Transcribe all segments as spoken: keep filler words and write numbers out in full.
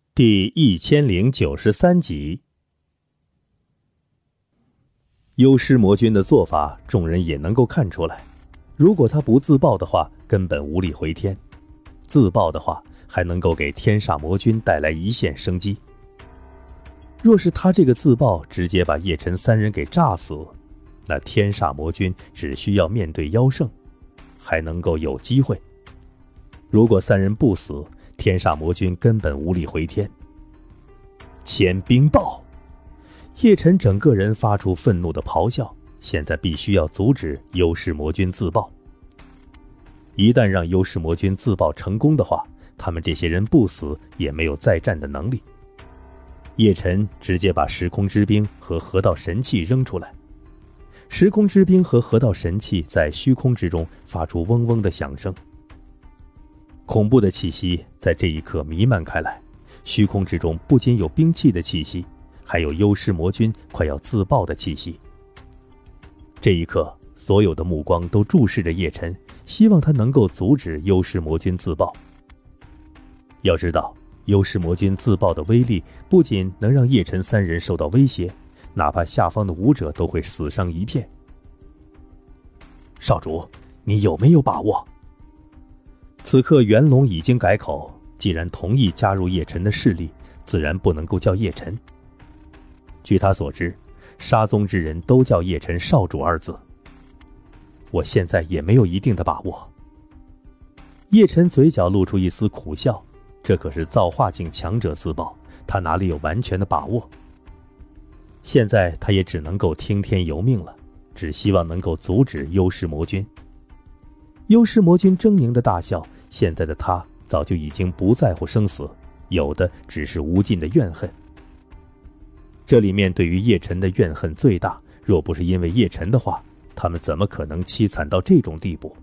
第一千零九十三集。幽师魔君的做法，众人也能够看出来。如果他不自爆的话，根本无力回天；自爆的话，还能够给天煞魔君带来一线生机。若是他这个自爆直接把叶辰三人给炸死，那天煞魔君只需要面对妖圣，还能够有机会。如果三人不死，天煞魔君根本无力回天。千冰爆！叶辰整个人发出愤怒的咆哮，现在必须要阻止幽师魔君自爆。一旦让幽师魔君自爆成功的话，他们这些人不死也没有再战的能力。叶辰直接把时空之冰和河道神器扔出来，时空之冰和河道神器在虚空之中发出嗡嗡的响声。恐怖的气息在这一刻弥漫开来，虚空之中不仅有兵器的气息，还有幽师魔君快要自爆的气息。这一刻，所有的目光都注视着叶辰，希望他能够阻止幽师魔君自爆。要知道，幽师魔君自爆的威力不仅能让叶辰三人受到威胁，哪怕下方的武者都会死伤一片。少主，你有没有把握？此刻元龙已经改口，既然同意加入叶辰的势力，自然不能够叫叶辰。据他所知，沙宗之人都叫叶辰少主二字。我现在也没有一定的把握。叶辰嘴角露出一丝苦笑，这可是造化境强者自爆，他哪里有完全的把握？现在他也只能够听天由命了，只希望能够阻止幽师魔君。幽师魔君狰狞的大笑，现在的他早就已经不在乎生死，有的只是无尽的怨恨。这里面对于叶辰的怨恨最大，若不是因为叶辰的话，他们怎么可能凄惨到这种地步？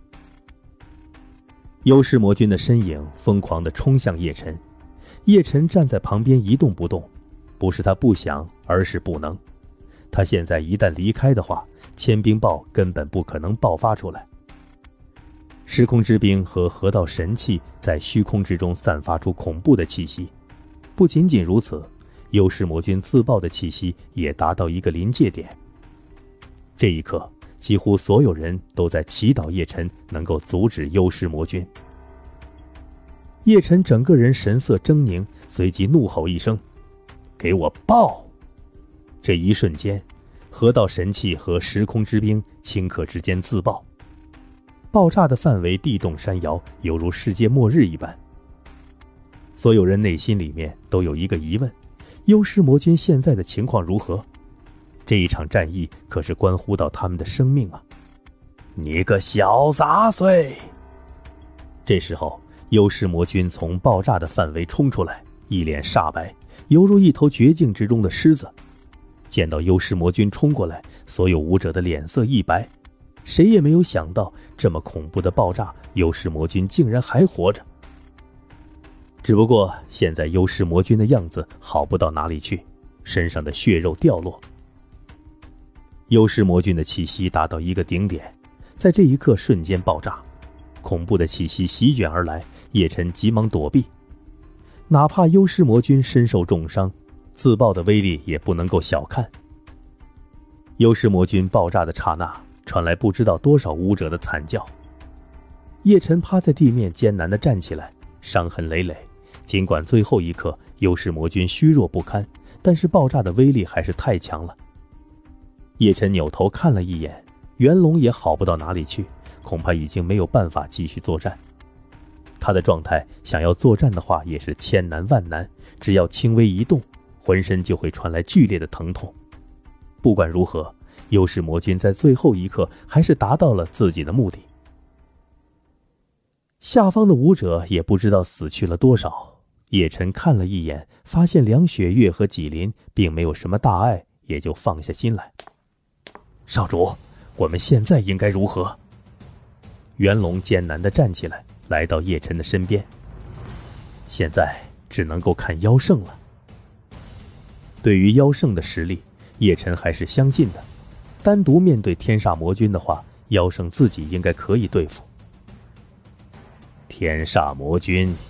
幽师魔君的身影疯狂地冲向叶辰，叶辰站在旁边一动不动，不是他不想，而是不能。他现在一旦离开的话，千冰爆根本不可能爆发出来。时空之冰和河道神器在虚空之中散发出恐怖的气息，不仅仅如此，幽师魔君自爆的气息也达到一个临界点。这一刻，几乎所有人都在祈祷叶辰能够阻止幽师魔君。叶辰整个人神色狰狞，随即怒吼一声：“给我爆！”这一瞬间，河道神器和时空之冰顷刻之间自爆。爆炸的范围地动山摇，犹如世界末日一般。所有人内心里面都有一个疑问：幽师魔君现在的情况如何？这一场战役可是关乎到他们的生命啊！你个小杂碎！这时候，幽师魔君从爆炸的范围冲出来，一脸煞白，犹如一头绝境之中的狮子。见到幽师魔君冲过来，所有武者的脸色一白。谁也没有想到，这么恐怖的爆炸，幽师魔君竟然还活着。只不过现在幽师魔君的样子好不到哪里去，身上的血肉掉落。幽师魔君的气息达到一个顶点，在这一刻瞬间爆炸，恐怖的气息席卷而来，叶辰急忙躲避。哪怕幽师魔君身受重伤，自爆的威力也不能够小看。幽师魔君爆炸的刹那，传来不知道多少武者的惨叫。叶辰趴在地面艰难地站起来，伤痕累累。尽管最后一刻幽师魔君虚弱不堪，但是爆炸的威力还是太强了。叶辰扭头看了一眼，元龙也好不到哪里去，恐怕已经没有办法继续作战。他的状态想要作战的话也是千难万难，只要轻微一动，浑身就会传来剧烈的疼痛。不管如何，幽师魔君在最后一刻还是达到了自己的目的。下方的武者也不知道死去了多少，叶辰看了一眼，发现梁雪月和纪林并没有什么大碍，也就放下心来。少主，我们现在应该如何？元龙艰难地站起来，来到叶辰的身边。现在只能够看妖圣了。对于妖圣的实力，叶辰还是相信的。单独面对天煞魔君的话，妖圣自己应该可以对付。天煞魔君，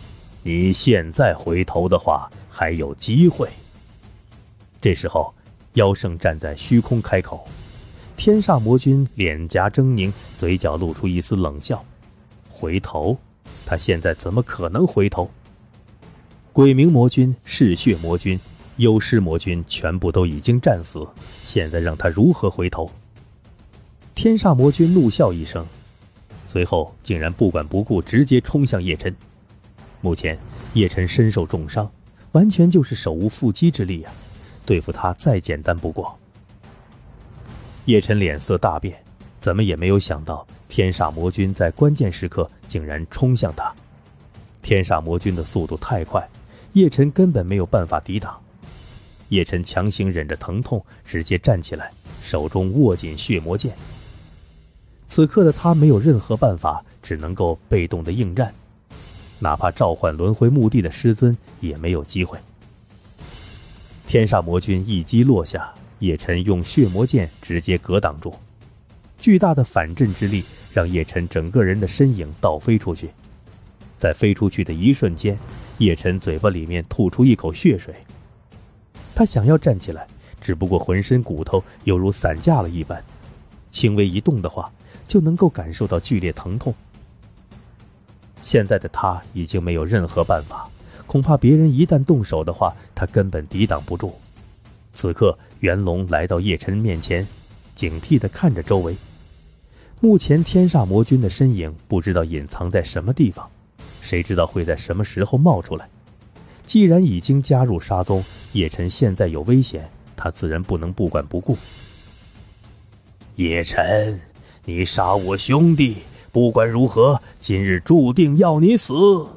你现在回头的话，还有机会。这时候，妖圣站在虚空开口，天煞魔君脸颊狰狞，嘴角露出一丝冷笑。回头？他现在怎么可能回头？鬼冥魔君、嗜血魔君、幽尸魔君全部都已经战死，现在让他如何回头？天煞魔君怒笑一声，随后竟然不管不顾，直接冲向叶晨。目前叶晨身受重伤，完全就是手无缚鸡之力啊，对付他再简单不过。叶晨脸色大变，怎么也没有想到天煞魔君在关键时刻竟然冲向他。天煞魔君的速度太快，叶晨根本没有办法抵挡。叶晨强行忍着疼痛，直接站起来，手中握紧血魔剑。此刻的他没有任何办法，只能够被动的应战，哪怕召唤轮回墓地的师尊也没有机会。天煞魔君一击落下，叶晨用血魔剑直接格挡住，巨大的反震之力让叶晨整个人的身影倒飞出去。在飞出去的一瞬间，叶晨嘴巴里面吐出一口血水。他想要站起来，只不过浑身骨头犹如散架了一般，轻微一动的话就能够感受到剧烈疼痛。现在的他已经没有任何办法，恐怕别人一旦动手的话，他根本抵挡不住。此刻元龙来到叶晨面前，警惕地看着周围。目前天煞魔君的身影不知道隐藏在什么地方，谁知道会在什么时候冒出来。既然已经加入沙宗，叶晨现在有危险，他自然不能不管不顾。叶晨，你杀我兄弟，不管如何，今日注定要你死。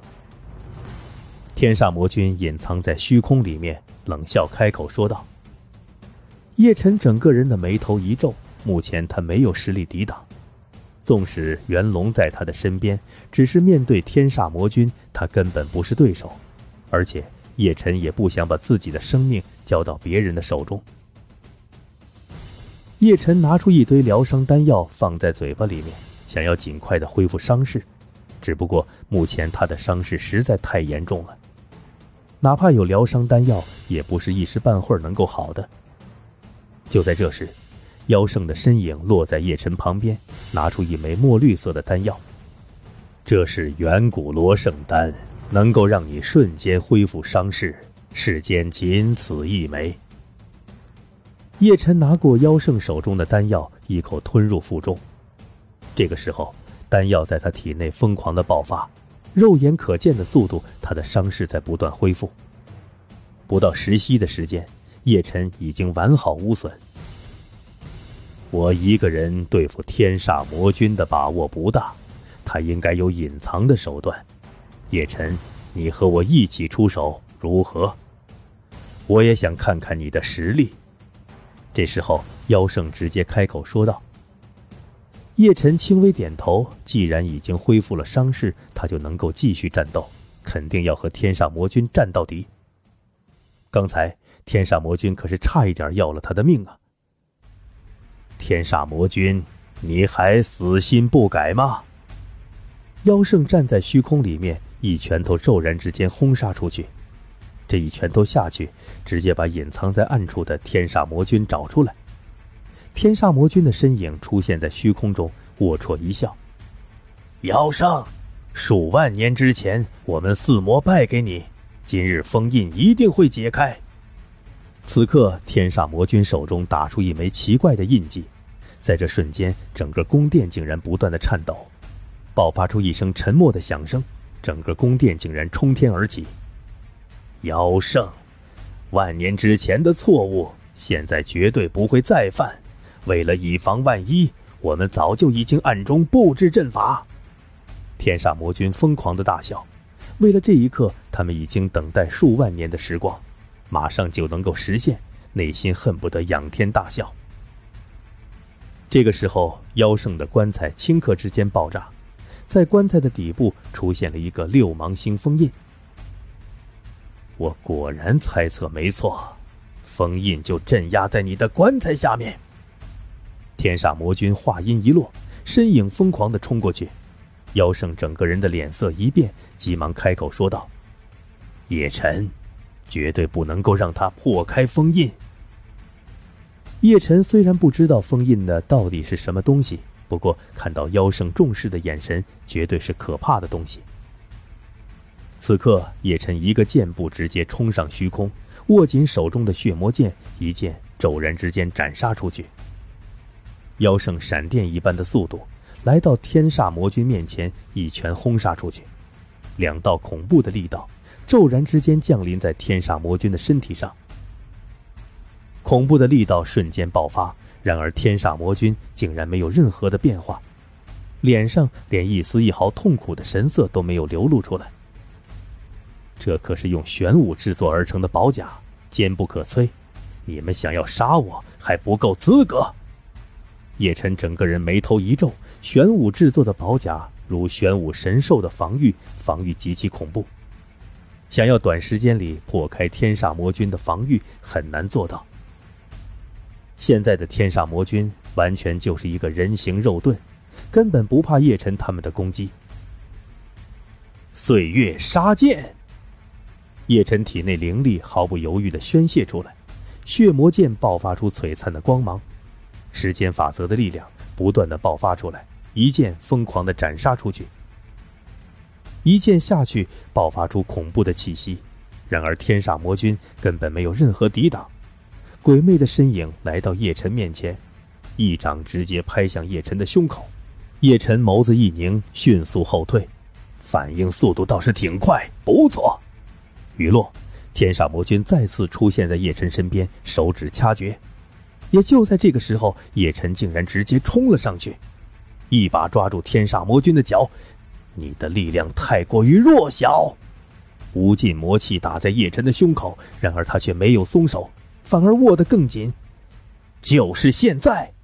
天煞魔君隐藏在虚空里面，冷笑开口说道。叶晨整个人的眉头一皱，目前他没有实力抵挡。纵使元龙在他的身边，只是面对天煞魔君，他根本不是对手。而且叶晨也不想把自己的生命交到别人的手中。叶晨拿出一堆疗伤丹药放在嘴巴里面，想要尽快的恢复伤势。只不过目前他的伤势实在太严重了，哪怕有疗伤丹药，也不是一时半会儿能够好的。就在这时，妖圣的身影落在叶晨旁边，拿出一枚墨绿色的丹药。这是远古罗圣丹，能够让你瞬间恢复伤势，世间仅此一枚。叶晨拿过妖圣手中的丹药，一口吞入腹中。这个时候，丹药在他体内疯狂的爆发，肉眼可见的速度，他的伤势在不断恢复。不到十息的时间，叶晨已经完好无损。我一个人对付天煞魔君的把握不大，他应该有隐藏的手段。叶晨，你和我一起出手如何？我也想看看你的实力。这时候妖圣直接开口说道。叶晨轻微点头，既然已经恢复了伤势，他就能够继续战斗，肯定要和天煞魔君战到底。刚才天煞魔君可是差一点要了他的命啊！天煞魔君，你还死心不改吗？妖圣站在虚空里面，一拳头骤然之间轰杀出去。这一拳头下去，直接把隐藏在暗处的天煞魔君找出来。天煞魔君的身影出现在虚空中，龌龊一笑。妖圣，数万年之前我们四魔败给你，今日封印一定会解开。此刻天煞魔君手中打出一枚奇怪的印记，在这瞬间整个宫殿竟然不断的颤抖，爆发出一声沉默的响声，整个宫殿竟然冲天而起。妖圣，万年之前的错误现在绝对不会再犯，为了以防万一，我们早就已经暗中布置阵法。天煞魔君疯狂的大笑，为了这一刻，他们已经等待数万年的时光，马上就能够实现，内心恨不得仰天大笑。这个时候，妖圣的棺材顷刻之间爆炸，在棺材的底部出现了一个六芒星封印。我果然猜测没错，封印就镇压在你的棺材下面。天煞魔君话音一落，身影疯狂地冲过去。妖圣整个人的脸色一变，急忙开口说道： 叶晨，绝对不能够让他破开封印。叶晨虽然不知道封印的到底是什么东西，不过看到妖圣重视的眼神，绝对是可怕的东西。此刻，叶晨一个箭步直接冲上虚空，握紧手中的血魔剑，一剑骤然之间斩杀出去。妖圣闪电一般的速度来到天煞魔君面前，一拳轰杀出去。两道恐怖的力道骤然之间降临在天煞魔君的身体上，恐怖的力道瞬间爆发，然而天煞魔君竟然没有任何的变化，脸上连一丝一毫痛苦的神色都没有流露出来。这可是用玄武制作而成的宝甲，坚不可摧，你们想要杀我还不够资格。叶晨整个人眉头一皱，玄武制作的宝甲如玄武神兽的防御，防御极其恐怖，想要短时间里破开天煞魔君的防御很难做到。现在的天煞魔君完全就是一个人形肉盾，根本不怕叶晨他们的攻击。岁月杀剑，叶晨体内灵力毫不犹豫地宣泄出来，血魔剑爆发出璀璨的光芒，时间法则的力量不断地爆发出来，一剑疯狂地斩杀出去。一剑下去，爆发出恐怖的气息，然而天煞魔君根本没有任何抵挡。鬼魅的身影来到叶晨面前，一掌直接拍向叶晨的胸口。叶晨眸子一凝，迅速后退，反应速度倒是挺快，不错。雨落，天煞魔君再次出现在叶晨身边，手指掐诀。也就在这个时候，叶晨竟然直接冲了上去，一把抓住天煞魔君的脚。你的力量太过于弱小。无尽魔气打在叶晨的胸口，然而他却没有松手，反而握得更紧。就是现在！